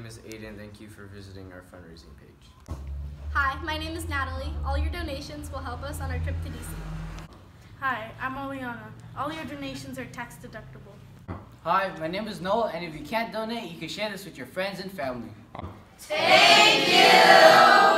is Aiden. Thank you for visiting our fundraising page. Hi, my name is Natalie. All your donations will help us on our trip to DC. Hi, I'm Oliana. All your donations are tax deductible. Hi, my name is Noah, and if you can't donate, you can share this with your friends and family. Thank you!